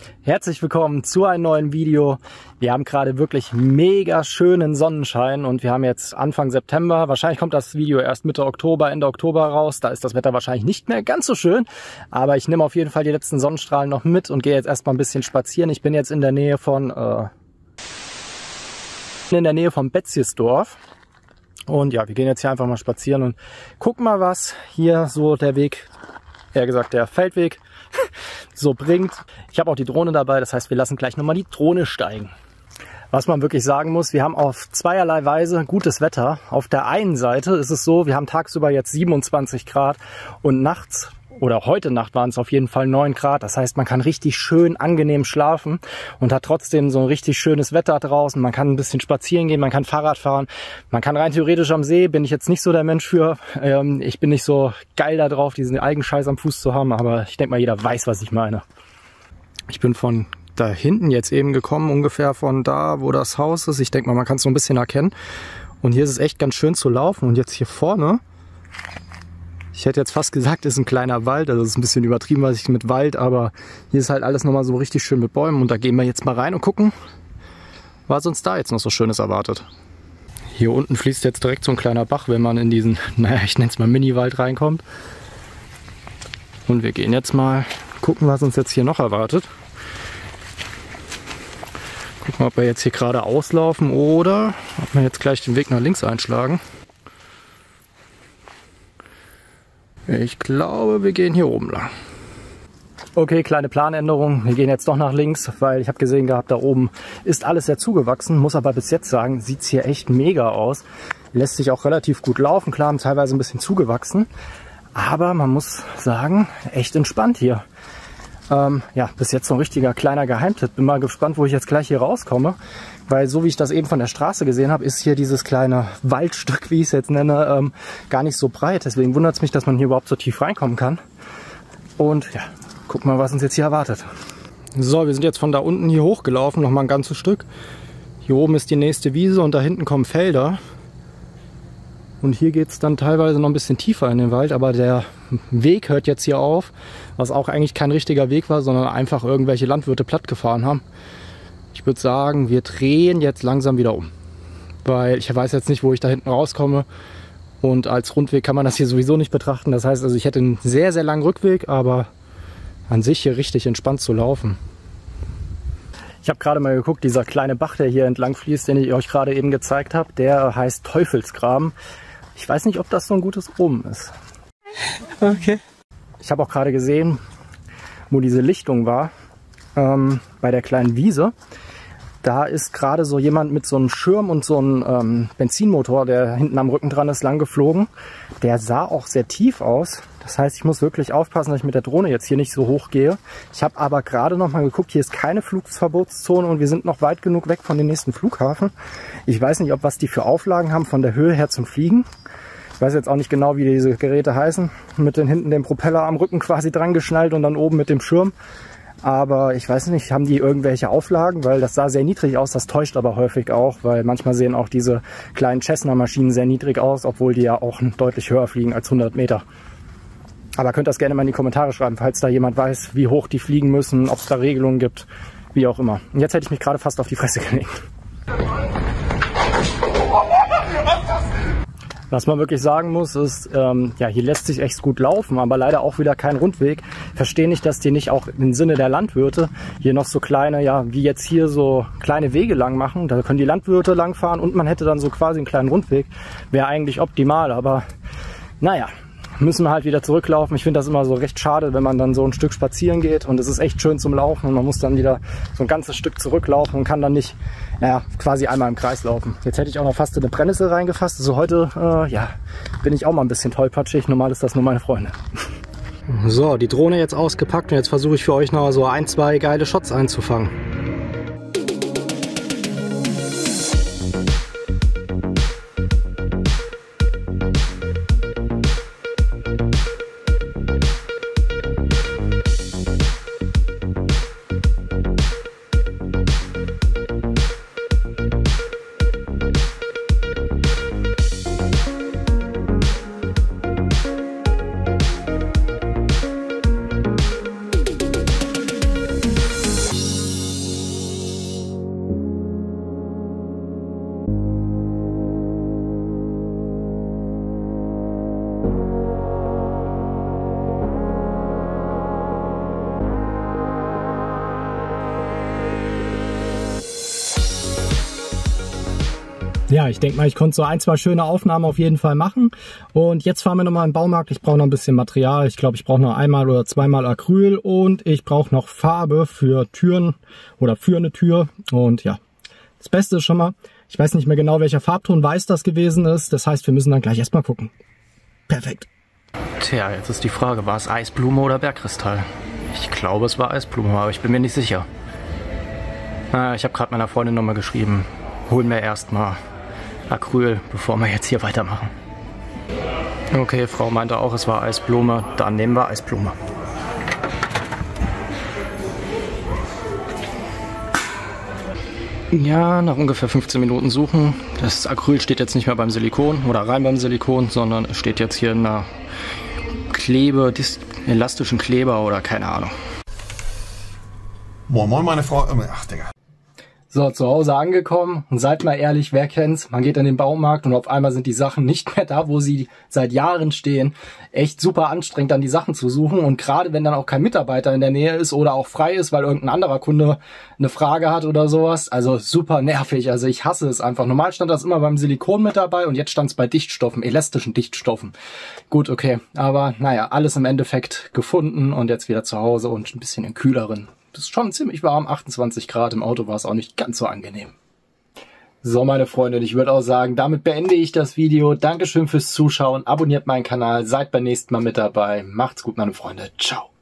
Herzlich willkommen zu einem neuen Video. Wir haben gerade wirklich mega schönen Sonnenschein und wir haben jetzt Anfang September. Wahrscheinlich kommt das Video erst Mitte Oktober, Ende Oktober raus. Da ist das Wetter wahrscheinlich nicht mehr ganz so schön. Aber ich nehme auf jeden Fall die letzten Sonnenstrahlen noch mit und gehe jetzt erstmal ein bisschen spazieren. Ich bin jetzt in der Nähe von Betzjesdorf. Und ja, wir gehen jetzt hier einfach mal spazieren und gucken mal, was hier so der Weg, eher gesagt der Feldweg, so bringt. Ich habe auch die Drohne dabei, das heißt, wir lassen gleich nochmal die Drohne steigen. Was man wirklich sagen muss, wir haben auf zweierlei Weise gutes Wetter. Auf der einen Seite ist es so, wir haben tagsüber jetzt 27 Grad und nachts oder heute Nacht waren es auf jeden Fall 9 Grad. Das heißt, man kann richtig schön angenehm schlafen und hat trotzdem so ein richtig schönes Wetter draußen. Man kann ein bisschen spazieren gehen, man kann Fahrrad fahren. Man kann rein theoretisch am See, bin ich jetzt nicht so der Mensch für. Ich bin nicht so geil da drauf, diesen Eigenscheiß am Fuß zu haben. Aber ich denke mal, jeder weiß, was ich meine. Ich bin von da hinten jetzt eben gekommen, ungefähr von da, wo das Haus ist. Ich denke mal, man kann es so ein bisschen erkennen. Und hier ist es echt ganz schön zu laufen. Und jetzt hier vorne, ich hätte jetzt fast gesagt, ist ein kleiner Wald. Also das ist ein bisschen übertrieben, was ich mit Wald, aber hier ist halt alles nochmal so richtig schön mit Bäumen. Und da gehen wir jetzt mal rein und gucken, was uns da jetzt noch so Schönes erwartet. Hier unten fließt jetzt direkt so ein kleiner Bach, wenn man in diesen, naja, ich nenne es mal Mini-Wald reinkommt. Und wir gehen jetzt mal gucken, was uns jetzt hier noch erwartet. Gucken, ob wir jetzt hier gerade auslaufen oder ob wir jetzt gleich den Weg nach links einschlagen. Ich glaube, wir gehen hier oben lang. Okay, kleine Planänderung. Wir gehen jetzt doch nach links, weil ich habe gesehen gehabt, da oben ist alles sehr zugewachsen. Muss aber bis jetzt sagen, sieht es hier echt mega aus. Lässt sich auch relativ gut laufen. Klar, teilweise ein bisschen zugewachsen. Aber man muss sagen, echt entspannt hier. Ja, bis jetzt so ein richtiger kleiner Geheimtipp. Bin mal gespannt, wo ich jetzt gleich hier rauskomme. Weil so wie ich das eben von der Straße gesehen habe, ist hier dieses kleine Waldstück, wie ich es jetzt nenne, gar nicht so breit. Deswegen wundert es mich, dass man hier überhaupt so tief reinkommen kann. Und ja, gucken wir mal, was uns jetzt hier erwartet. So, wir sind jetzt von da unten hier hochgelaufen, nochmal ein ganzes Stück. Hier oben ist die nächste Wiese und da hinten kommen Felder. Und hier geht es dann teilweise noch ein bisschen tiefer in den Wald, aber der Weg hört jetzt hier auf, was auch eigentlich kein richtiger Weg war, sondern einfach irgendwelche Landwirte plattgefahren haben. Ich würde sagen, wir drehen jetzt langsam wieder um, weil ich weiß jetzt nicht, wo ich da hinten rauskomme und als Rundweg kann man das hier sowieso nicht betrachten. Das heißt also, ich hätte einen sehr, sehr langen Rückweg, aber an sich hier richtig entspannt zu laufen. Ich habe gerade mal geguckt, dieser kleine Bach, der hier entlang fließt, den ich euch gerade eben gezeigt habe, der heißt Teufelsgraben. Ich weiß nicht, ob das so ein gutes Omen ist. Okay. Ich habe auch gerade gesehen, wo diese Lichtung war, bei der kleinen Wiese. Da ist gerade so jemand mit so einem Schirm und so einem Benzinmotor, der hinten am Rücken dran ist, lang geflogen. Der sah auch sehr tief aus. Das heißt, ich muss wirklich aufpassen, dass ich mit der Drohne jetzt hier nicht so hoch gehe. Ich habe aber gerade noch mal geguckt, hier ist keine Flugverbotszone und wir sind noch weit genug weg von dem nächsten Flughafen. Ich weiß nicht, was die für Auflagen haben von der Höhe her zum Fliegen. Ich weiß jetzt auch nicht genau, wie diese Geräte heißen. Mit den hinten dem Propeller am Rücken quasi dran geschnallt und dann oben mit dem Schirm. Aber ich weiß nicht, haben die irgendwelche Auflagen? Weil das sah sehr niedrig aus, das täuscht aber häufig auch, weil manchmal sehen auch diese kleinen Cessna-Maschinen sehr niedrig aus, obwohl die ja auch deutlich höher fliegen als 100 Meter. Aber könnt das gerne mal in die Kommentare schreiben, falls da jemand weiß, wie hoch die fliegen müssen, ob es da Regelungen gibt, wie auch immer. Und jetzt hätte ich mich gerade fast auf die Fresse gelegt. Was man wirklich sagen muss, ist, ja, hier lässt sich echt gut laufen, aber leider auch wieder kein Rundweg. Ich verstehe nicht, dass die nicht auch im Sinne der Landwirte hier noch so kleine, ja, wie jetzt hier so kleine Wege lang machen. Da können die Landwirte lang fahren und man hätte dann so quasi einen kleinen Rundweg. Wäre eigentlich optimal, aber naja, müssen wir halt wieder zurücklaufen. Ich finde das immer so recht schade, wenn man dann so ein Stück spazieren geht und es ist echt schön zum Laufen und man muss dann wieder so ein ganzes Stück zurücklaufen und kann dann nicht, naja, quasi einmal im Kreis laufen. Jetzt hätte ich auch noch fast eine Brennnessel reingefasst. Also heute, ja, bin ich auch mal ein bisschen tollpatschig. Normal ist das nur meine Freunde. So, die Drohne jetzt ausgepackt und jetzt versuche ich für euch noch so 1, 2 geile Shots einzufangen. Ja, ich denke mal, ich konnte so ein, zwei schöne Aufnahmen auf jeden Fall machen. Und jetzt fahren wir nochmal in den Baumarkt. Ich brauche noch ein bisschen Material. Ich glaube, ich brauche noch einmal oder zweimal Acryl und ich brauche noch Farbe für Türen oder für eine Tür. Und ja, das Beste ist schon mal, ich weiß nicht mehr genau, welcher Farbton weiß das gewesen ist. Das heißt, wir müssen dann gleich erstmal gucken. Perfekt. Tja, jetzt ist die Frage, war es Eisblume oder Bergkristall? Ich glaube, es war Eisblume, aber ich bin mir nicht sicher. Ich habe gerade meiner Freundin nochmal geschrieben, holen wir erstmal Acryl, bevor wir jetzt hier weitermachen. Okay, Frau meinte auch, es war Eisblume, dann nehmen wir Eisblume. Ja, nach ungefähr 15 Minuten suchen. Das Acryl steht jetzt nicht mehr beim Silikon oder rein beim Silikon, sondern es steht jetzt hier in einer elastischen Kleber oder keine Ahnung. Moin Moin, meine Frau. Ach, Digga. So, zu Hause angekommen und seid mal ehrlich, wer kennt's? Man geht in den Baumarkt und auf einmal sind die Sachen nicht mehr da, wo sie seit Jahren stehen. Echt super anstrengend, dann die Sachen zu suchen und gerade wenn dann auch kein Mitarbeiter in der Nähe ist oder auch frei ist, weil irgendein anderer Kunde eine Frage hat oder sowas. Also super nervig, also ich hasse es einfach. Normal stand das immer beim Silikon mit dabei und jetzt stand es bei Dichtstoffen, elastischen Dichtstoffen. Gut, okay, aber naja, alles im Endeffekt gefunden und jetzt wieder zu Hause und ein bisschen in kühleren. Das ist schon ziemlich warm, 28 Grad, im Auto war es auch nicht ganz so angenehm. So, meine Freunde, ich würde auch sagen, damit beende ich das Video. Dankeschön fürs Zuschauen, abonniert meinen Kanal, seid beim nächsten Mal mit dabei. Macht's gut, meine Freunde. Ciao.